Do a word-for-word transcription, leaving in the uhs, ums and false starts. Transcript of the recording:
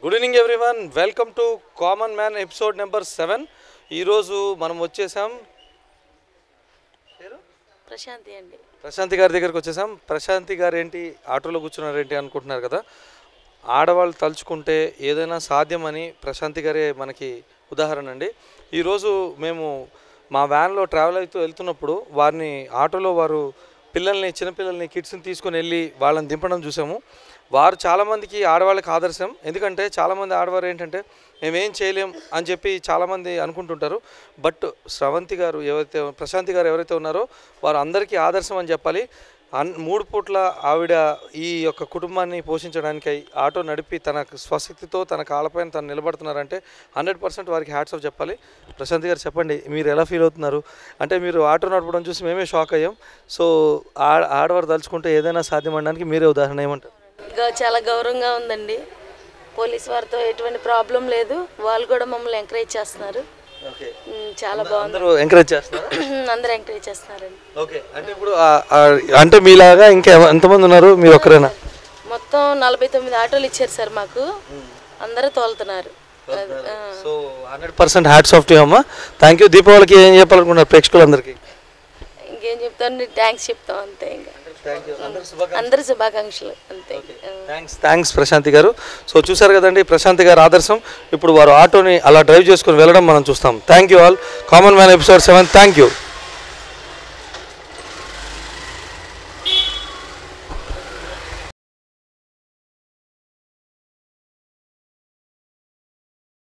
Good evening everyone, welcome to common man episode number seven. ఈరోజు మనం వచ్చేసాం ప్రశాంతి అండి ప్రశాంతి గారి దగ్గరికి వచ్చేసాం. ప్రశాంతి గారు ఏంటి ఆటోలో కూర్చున్నారేంటి అనుకుంటున్నారు కదా. ఆడవాళ్ళు తలుచుకుంటే ఏదైనా సాధ్యమని ప్రశాంతి గారే మనకి ఉదాహరణ అండి. ఈరోజు మేము మా వ్యాన్లో ట్రావెల్ అవుతూ వెళ్తున్నప్పుడు వారిని ఆటోలో వారు పిల్లల్ని చిన్నపిల్లల్ని కిడ్స్ని తీసుకొని వెళ్ళి వాళ్ళని దింపడం చూసాము. వారు చాలామందికి ఆడవాళ్ళకి ఆదర్శం. ఎందుకంటే చాలామంది ఆడవారు ఏంటంటే మేమేం చేయలేం అని చెప్పి చాలామంది అనుకుంటుంటారు. బట్ స్రవంతి గారు ఎవరైతే ప్రశాంతి గారు ఎవరైతే ఉన్నారో వారు అందరికీ ఆదర్శం అని చెప్పాలి. అన్ మూడు పూట్ల ఆవిడ ఈ యొక్క కుటుంబాన్ని పోషించడానికి ఆటో నడిపి తన స్వశక్తితో తన కాళ్ళపైన తను నిలబడుతున్నారంటే హండ్రెడ్ పర్సెంట్ వారికి హ్యాట్స్ ఆఫ్ చెప్పాలి. ప్రశాంతి గారు చెప్పండి, మీరు ఎలా ఫీల్ అవుతున్నారు? అంటే మీరు ఆటో నడపడం చూసి మేమే షాక్ అయ్యాం. సో ఆడవారు తలుచుకుంటే ఏదైనా సాధ్యమనడానికి మీరే ఉదాహరణ ఏమంటారు? చాలా గౌరవంగా ఉందండి. పోలీస్ వారితో ఎటువంటి ప్రాబ్లం లేదు. వాళ్ళు కూడా మమ్మల్ని ఎంకరేజ్ చేస్తున్నారు. చాలా బాగుంది. ఎంకరేజ్ చేస్తున్నారు అందరూ ఎంకరేజ్ చేస్తున్నారండి. ఓకే, అంటే ఇప్పుడు అంటే మీలాగా ఇంకా ఎంతమంది ఉన్నారు? మీరు ఒక్కరేనా? మొత్తం నలభై తొమ్మిది ఆటోలు ఇచ్చారు సార్ మాకు. అందరూ తోలుతున్నారు. So hundred percent hats off to you అమ్మా. Thank you. దీపావళికి ఏం చెప్పాలనుకున్నారు ప్రేక్షకులందరికీ? ఇంకేం చెప్తాను, థ్యాంక్స్ చెప్తాం అంతే. ఇంకా అందరి శుభాకాంక్షలు అంతే. థ్యాంక్స్ థ్యాంక్స్ ప్రశాంతి గారు. సో చూసారు కదండి, ప్రశాంతి గారు ఆదర్శం. ఇప్పుడు వారు ఆటోని అలా డ్రైవ్ చేసుకుని వెళ్ళడం మనం చూస్తాం. Thank you all. Common man episode seven. Thank you.